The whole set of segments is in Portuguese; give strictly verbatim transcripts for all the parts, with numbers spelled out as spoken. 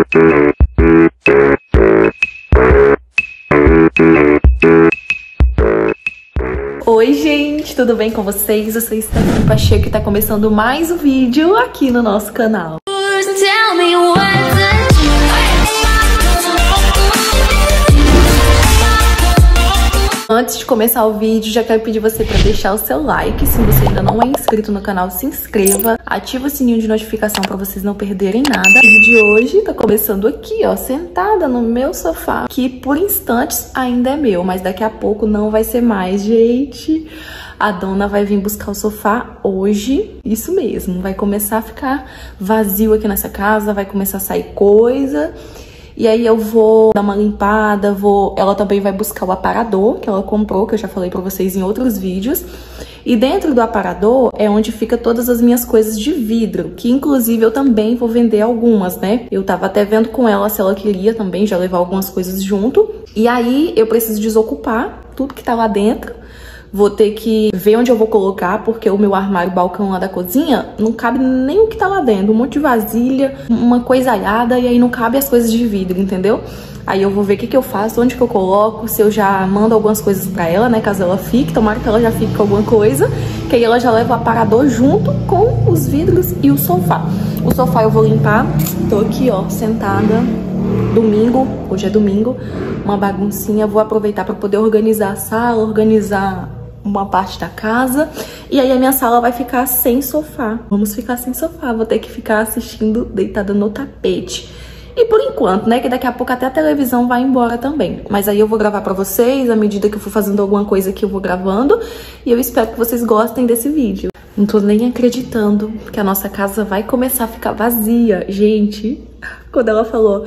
Oi gente, tudo bem com vocês? Eu sou Stephanie Pacheco e tá começando mais um vídeo aqui no nosso canal. Antes de começar o vídeo, já quero pedir você para deixar o seu like. Se você ainda não é inscrito no canal, se inscreva. Ativa o sininho de notificação para vocês não perderem nada. O vídeo de hoje tá começando aqui, ó, sentada no meu sofá, que por instantes ainda é meu, mas daqui a pouco não vai ser mais, gente. A dona vai vir buscar o sofá hoje, isso mesmo. Vai começar a ficar vazio aqui nessa casa, vai começar a sair coisa. E aí eu vou dar uma limpada, vou... ela também vai buscar o aparador que ela comprou, que eu já falei pra vocês em outros vídeos. E dentro do aparador é onde fica todas as minhas coisas de vidro, que inclusive eu também vou vender algumas, né? Eu tava até vendo com ela se ela queria também já levar algumas coisas junto. E aí eu preciso desocupar tudo que tá lá dentro. Vou ter que ver onde eu vou colocar, porque o meu armário balcão lá da cozinha não cabe nem o que tá lá dentro. Um monte de vasilha, uma coisalhada, e aí não cabe as coisas de vidro, entendeu? Aí eu vou ver o que que eu faço, onde que eu coloco, se eu já mando algumas coisas pra ela, né? Caso ela fique, tomara que ela já fique com alguma coisa. Que aí ela já leva o aparador junto com os vidros e o sofá. O sofá eu vou limpar. Tô aqui, ó, sentada. Domingo, hoje é domingo, uma baguncinha. Vou aproveitar pra poder organizar a sala, organizar uma parte da casa. E aí a minha sala vai ficar sem sofá. Vamos ficar sem sofá, vou ter que ficar assistindo deitada no tapete. E por enquanto, né, que daqui a pouco até a televisão vai embora também. Mas aí eu vou gravar pra vocês, à medida que eu for fazendo alguma coisa que eu vou gravando. E eu espero que vocês gostem desse vídeo. Não tô nem acreditando que a nossa casa vai começar a ficar vazia. Gente, quando ela falou...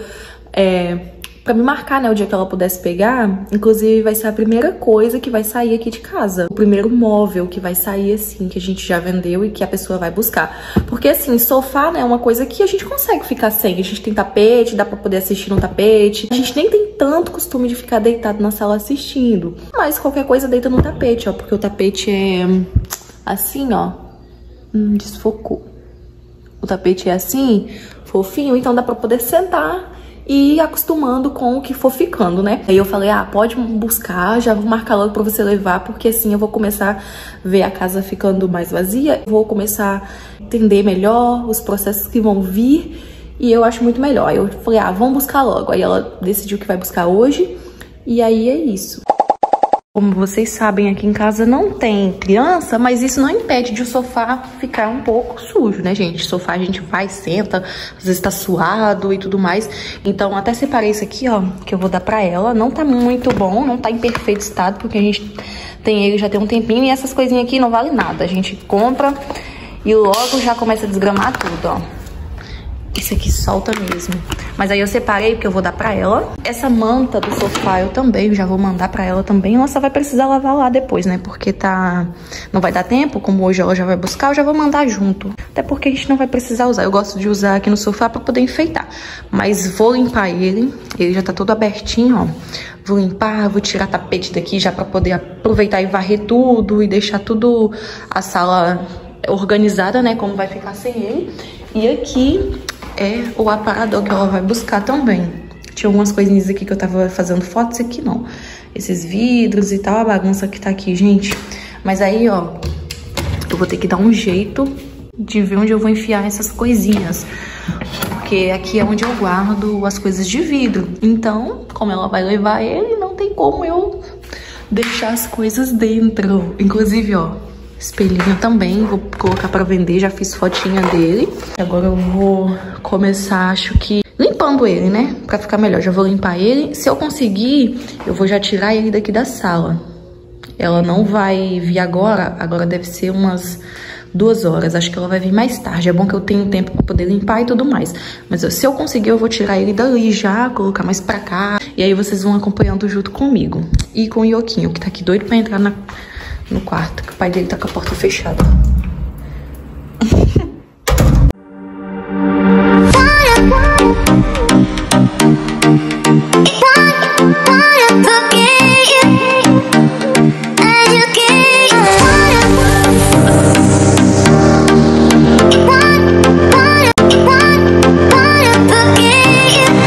É, pra me marcar, né, o dia que ela pudesse pegar, inclusive vai ser a primeira coisa que vai sair aqui de casa. O primeiro móvel que vai sair, assim, que a gente já vendeu e que a pessoa vai buscar. Porque, assim, sofá, né, é uma coisa que a gente consegue ficar sem. A gente tem tapete, dá pra poder assistir no tapete. A gente nem tem tanto costume de ficar deitado na sala assistindo. Mas qualquer coisa deita no tapete, ó, porque o tapete é assim, ó. Hum, desfocou. O tapete é assim, fofinho, então dá pra poder sentar e ir acostumando com o que for ficando, né? Aí eu falei, ah, pode buscar, já vou marcar logo pra você levar, porque assim eu vou começar a ver a casa ficando mais vazia, vou começar a entender melhor os processos que vão vir, e eu acho muito melhor. Aí eu falei, ah, vamos buscar logo. Aí ela decidiu que vai buscar hoje, e aí é isso. Como vocês sabem, aqui em casa não tem criança, mas isso não impede de o sofá ficar um pouco sujo, né, gente? O sofá a gente vai, senta, às vezes tá suado e tudo mais. Então, até separei isso aqui, ó, que eu vou dar pra ela. Não tá muito bom, não tá em perfeito estado, porque a gente tem ele já tem um tempinho. E essas coisinhas aqui não valem nada. A gente compra e logo já começa a desgramar tudo, ó. Esse aqui solta mesmo. Mas aí eu separei porque eu vou dar pra ela. Essa manta do sofá eu também já vou mandar pra ela também. Ela só vai precisar lavar lá depois, né? Porque tá... não vai dar tempo. Como hoje ela já vai buscar, eu já vou mandar junto. Até porque a gente não vai precisar usar. Eu gosto de usar aqui no sofá pra poder enfeitar. Mas vou limpar ele. Ele já tá todo abertinho, ó. Vou limpar, vou tirar tapete daqui já pra poder aproveitar e varrer tudo. E deixar tudo a sala organizada, né? Como vai ficar sem ele. E aqui... é o aparador que ela vai buscar também. Tinha algumas coisinhas aqui que eu tava fazendo fotos, aqui não. Esses vidros e tal, a bagunça que tá aqui, gente. Mas aí, ó, eu vou ter que dar um jeito de ver onde eu vou enfiar essas coisinhas. Porque aqui é onde eu guardo as coisas de vidro. Então, como ela vai levar ele, não tem como eu deixar as coisas dentro. Inclusive, ó, espelhinho também, vou colocar pra vender, já fiz fotinha dele. Agora eu vou começar, acho que, limpando ele, né? Pra ficar melhor, já vou limpar ele. Se eu conseguir, eu vou já tirar ele daqui da sala. Ela não vai vir agora, agora deve ser umas duas horas. Acho que ela vai vir mais tarde. É bom que eu tenho tempo pra poder limpar e tudo mais. Mas se eu conseguir, eu vou tirar ele dali já, colocar mais pra cá. E aí vocês vão acompanhando junto comigo. E com o Ioquinho, que tá aqui doido pra entrar na... no quarto, que o pai dele tá com a porta fechada. Yeah.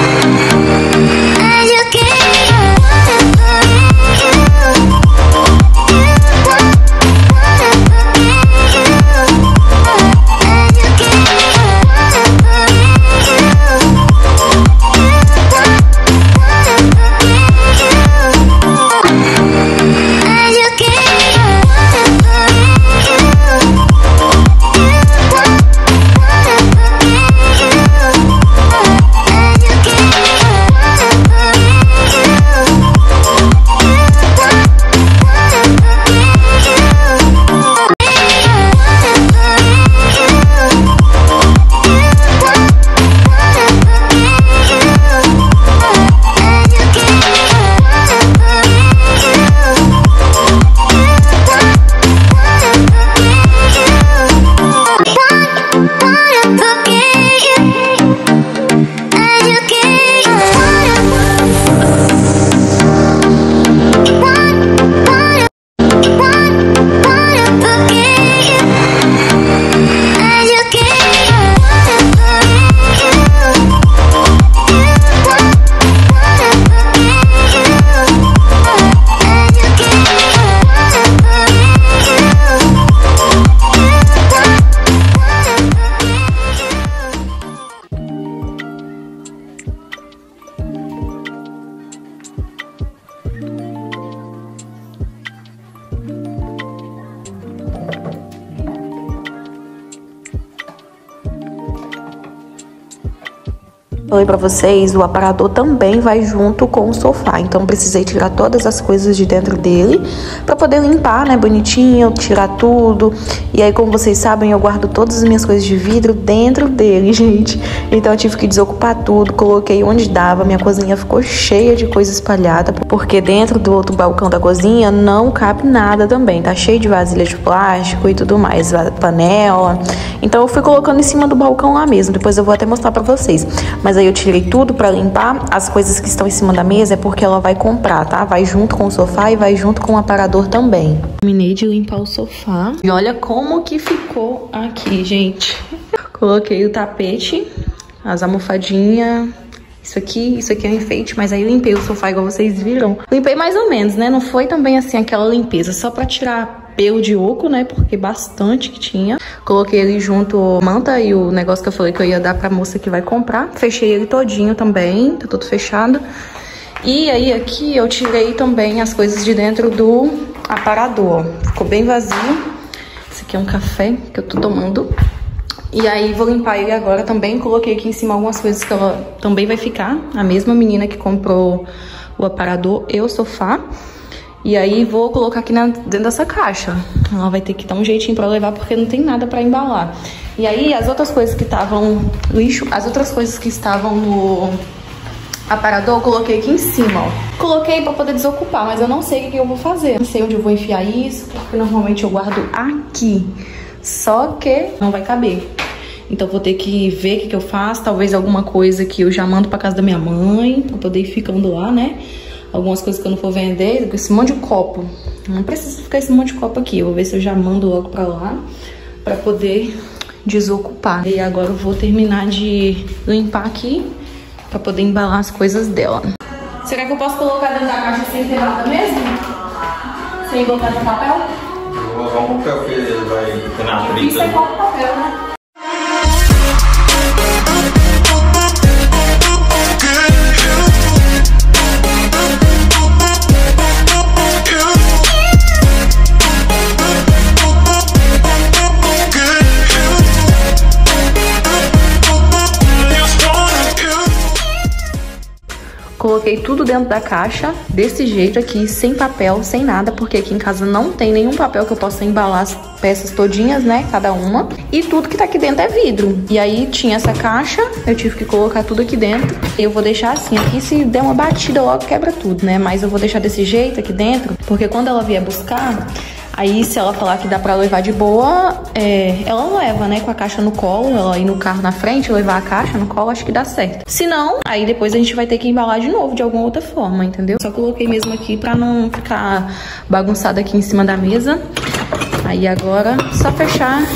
Falei pra vocês, o aparador também vai junto com o sofá, então precisei tirar todas as coisas de dentro dele pra poder limpar, né, bonitinho, tirar tudo. E aí, como vocês sabem, eu guardo todas as minhas coisas de vidro dentro dele, gente. Então eu tive que desocupar tudo, coloquei onde dava, minha cozinha ficou cheia de coisa espalhada, porque dentro do outro balcão da cozinha não cabe nada também, tá cheio de vasilha de plástico e tudo mais, panela. Então eu fui colocando em cima do balcão lá mesmo, depois eu vou até mostrar pra vocês. Mas aí eu tirei tudo pra limpar. As coisas que estão em cima da mesa é porque ela vai comprar, tá? Vai junto com o sofá e vai junto com o aparador também. Terminei de limpar o sofá. E olha como que ficou aqui, gente. Coloquei o tapete, as almofadinhas. Isso aqui, isso aqui é um enfeite, mas aí limpei o sofá igual vocês viram. Limpei mais ou menos, né? Não foi também assim aquela limpeza, só pra tirar pelo de oco, né? Porque bastante que tinha. Coloquei ele junto a manta e o negócio que eu falei que eu ia dar pra moça que vai comprar. Fechei ele todinho também, tá tudo fechado. E aí aqui eu tirei também as coisas de dentro do aparador. Ficou bem vazio. Esse aqui é um café que eu tô tomando. E aí vou limpar ele agora também. Coloquei aqui em cima algumas coisas que ela também vai ficar. A mesma menina que comprou o aparador e o sofá. E aí vou colocar aqui na, dentro dessa caixa. Ela vai ter que dar um jeitinho pra levar porque não tem nada pra embalar. E aí as outras coisas que estavam lixo, as outras coisas que estavam no aparador eu coloquei aqui em cima, ó. Coloquei pra poder desocupar, mas eu não sei o que eu vou fazer. Não sei onde eu vou enfiar isso, porque normalmente eu guardo aqui. Só que não vai caber. Então vou ter que ver o que, que eu faço. Talvez alguma coisa que eu já mando pra casa da minha mãe, pra poder ir ficando lá, né? Algumas coisas que eu não for vender, esse monte de copo. Não precisa ficar esse monte de copo aqui. Eu vou ver se eu já mando logo pra lá, pra poder desocupar. E agora eu vou terminar de limpar aqui, pra poder embalar as coisas dela. Será que eu posso colocar dentro da caixa sem ter nada mesmo? Sem botar no papel? Eu vou usar um papel que ele vai ter na frente. Isso é qual papel, né? Coloquei tudo dentro da caixa, desse jeito aqui, sem papel, sem nada, porque aqui em casa não tem nenhum papel que eu possa embalar as peças todinhas, né, cada uma. E tudo que tá aqui dentro é vidro. E aí tinha essa caixa, eu tive que colocar tudo aqui dentro. E eu vou deixar assim, aqui se der uma batida logo quebra tudo, né, mas eu vou deixar desse jeito aqui dentro, porque quando ela vier buscar... Aí, se ela falar que dá pra levar de boa, é, ela leva, né, com a caixa no colo, ela ir no carro na frente, levar a caixa no colo, acho que dá certo. Se não, aí depois a gente vai ter que embalar de novo, de alguma outra forma, entendeu? Só coloquei mesmo aqui pra não ficar bagunçado aqui em cima da mesa. Aí agora, só fechar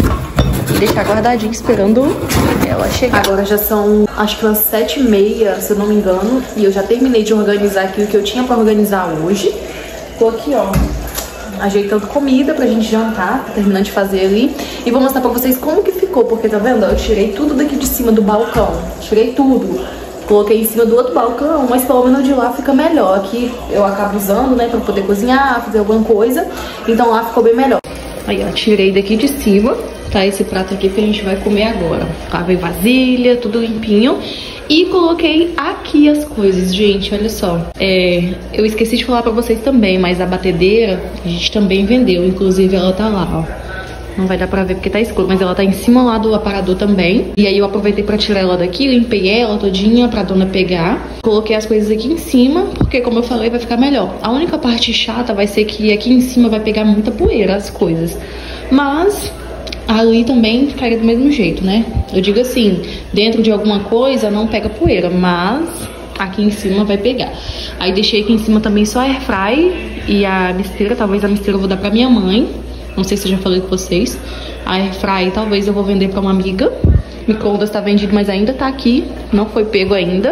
e deixar guardadinho, esperando ela chegar. Agora já são, acho que umas sete e meia, se eu não me engano, e eu já terminei de organizar aqui o que eu tinha pra organizar hoje. Tô aqui, ó, ajeitando comida pra gente jantar, tô terminando de fazer ali. E vou mostrar pra vocês como que ficou, porque tá vendo? Eu tirei tudo daqui de cima do balcão, tirei tudo. Coloquei em cima do outro balcão, mas pelo menos de lá fica melhor. Aqui eu acabo usando, né, pra poder cozinhar, fazer alguma coisa. Então lá ficou bem melhor. Aí, ó, tirei daqui de cima, tá? Esse prato aqui que a gente vai comer agora. Lavei vasilha, tudo limpinho. E coloquei aqui as coisas, gente, olha só. É, eu esqueci de falar pra vocês também, mas a batedeira a gente também vendeu. Inclusive ela tá lá, ó. Não vai dar pra ver porque tá escuro, mas ela tá em cima lá do aparador também. E aí eu aproveitei pra tirar ela daqui, limpei ela todinha pra dona pegar. Coloquei as coisas aqui em cima, porque como eu falei, vai ficar melhor. A única parte chata vai ser que aqui em cima vai pegar muita poeira as coisas. Mas... ali também ficaria do mesmo jeito, né? Eu digo assim, dentro de alguma coisa não pega poeira, mas aqui em cima vai pegar. Aí deixei aqui em cima também só a airfry e a misteira. Talvez a misteira eu vou dar pra minha mãe. Não sei se eu já falei com vocês. A airfry talvez eu vou vender pra uma amiga. Micro-ondas tá vendido, mas ainda tá aqui. Não foi pego ainda.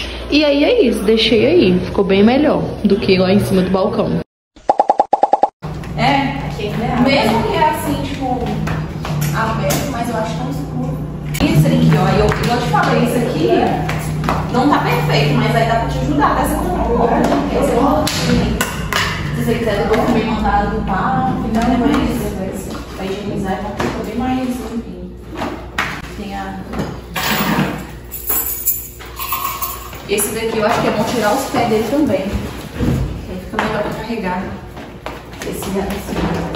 E aí é isso, deixei aí. Ficou bem melhor do que lá em cima do balcão. É, mesmo que é assim, tipo... aberto, mas eu acho tão escuro. Isso aqui, ó, eu, eu te falei, isso aqui não tá perfeito, mas aí dá pra te ajudar dessa cor. Esse é o se você quiser depois também mandar do par, então é mais pra higienizar e pra ficar bem mais limpinho. Tem a... Esse daqui eu acho que é bom tirar os pés dele também. Aí fica melhor pra carregar. Esse assim.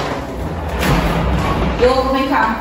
Eu vem cá.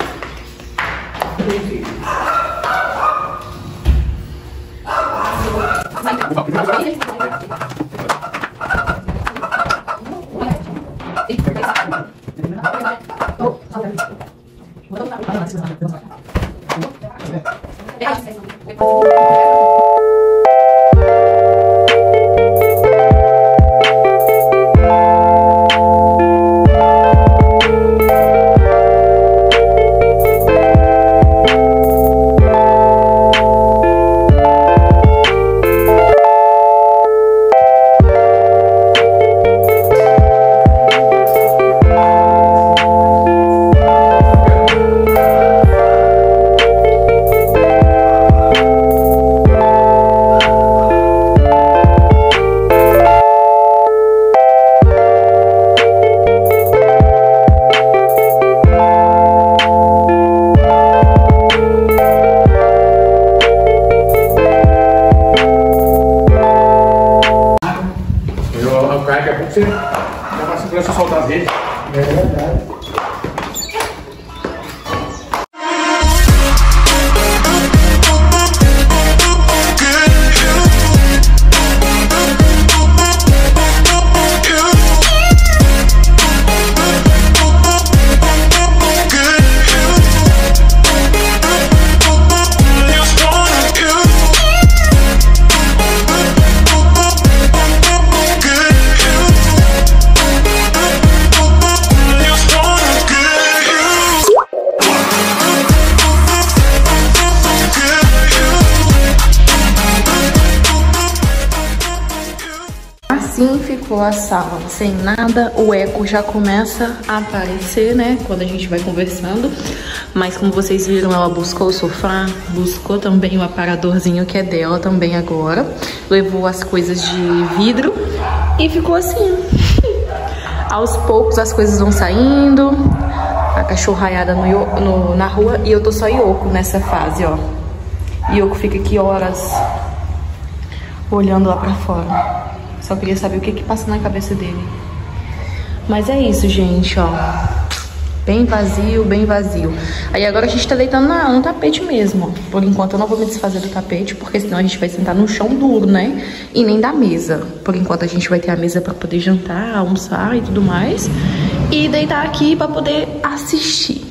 Daqui a pouco você dá uma segurança soltar as redes. É verdade. Assim ficou a sala, sem nada. O eco já começa a aparecer, né, quando a gente vai conversando. Mas como vocês viram, ela buscou o sofá, buscou também o aparadorzinho que é dela também agora. Levou as coisas de vidro e ficou assim. Aos poucos as coisas vão saindo, a cachorraiada no, no, na rua, e eu tô só Yoko nessa fase, ó. Yoko fica aqui horas olhando lá pra fora. Só queria saber o que que passa na cabeça dele. Mas é isso, gente, ó. Bem vazio, bem vazio. Aí agora a gente tá deitando na, no tapete mesmo, ó. Por enquanto eu não vou me desfazer do tapete, porque senão a gente vai sentar no chão duro, né? E nem da mesa. Por enquanto a gente vai ter a mesa pra poder jantar, almoçar e tudo mais. E deitar aqui pra poder assistir.